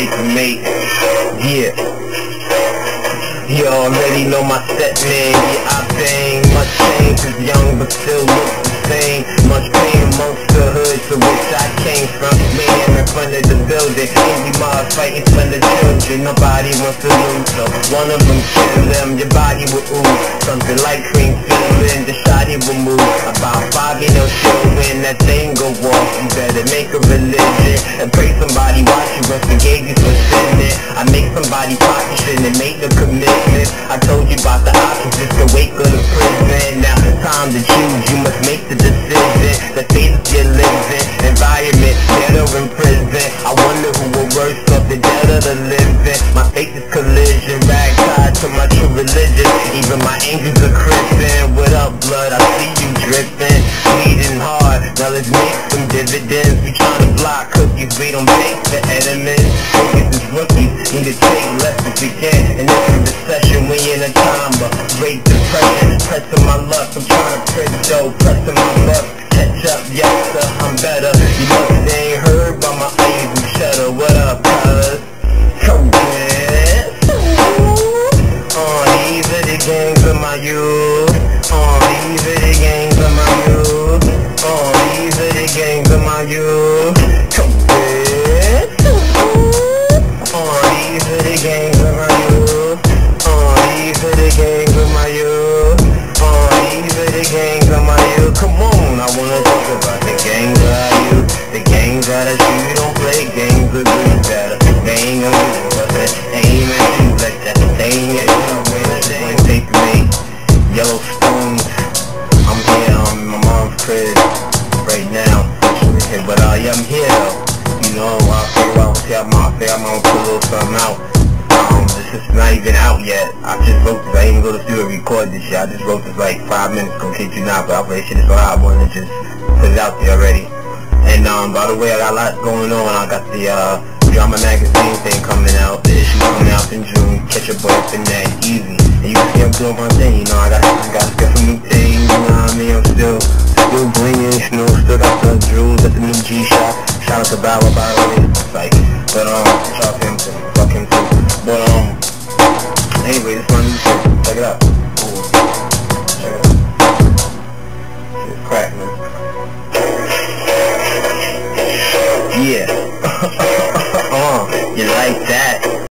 paper mate. Yeah. You already know my set, man. Yeah, I bang. Much change is young, but still looks the same. Much pain amongst the hood to which I came from. Man, in front of the building, angry mob fighting for the children. Nobody wants to lose, so one of them kill them. Your body will ooze something like cream filling. The shotty will move. About 5 in a show when that thing go off. You better make a religion and pray somebody watch you and forgave you for sinning. I make somebody pocket shit and make the commitment. I told you about the options, just the wake of the prison. Now time to choose, you must make the decision. The fate of your living environment, dead or in prison. I wonder who will worse off, the dead or the living. My faith is collision, rag tied to my true religion. Even my angels are Christian. What up, blood? I see you dripping, bleeding hard. Now let's make some dividends. We tryna block cookies, we don't bake the enemies. Focus is rookies, need to take less if we can. And this is recession, we in a time of great depression. Pressing my luck, I'm tryna press dough, pressing my luck. Catch up, yes sir, I'm better. You must ain't heard by my eyes and shutter. What up, cuz? COVID. These are the gangs of my youth. These are the gangs of my youth. These are the gangs of my youth. COVID. These are the gangs of my youth. These are the gangs of my youth. These are the gangs of my youth. Come on, I wanna talk about the gangs of our youth. The gangs that you don't play games with good better. They ain't gonna do it, but they ain't gonna do like that. They ain't gonna win a thing. Take me, yellow spoons. I'm here on my mom's crib right now. But yeah, I'm here though. You know, I'll figure out I'm gonna put a little something out. This is not even out yet. I just wrote this. I didn't even go to the studio and record this shit. I just wrote this like 5 minutes ago. Kid you not, but I played shit so hot I wanted to just put it out there already. And by the way, I got a lot going on. I got the Drama Magazine thing coming out. The issue coming out in June. Catch your boy up in that easy. And you can see I'm doing my thing. You know, I got some new things. You know what I mean? I'm still blinging. You know, still got the jewels at the new G-Shop. Shout out to Bauer, by the way. Like, but shout out to him too. Fuck him too. But anyway, this one, check it out.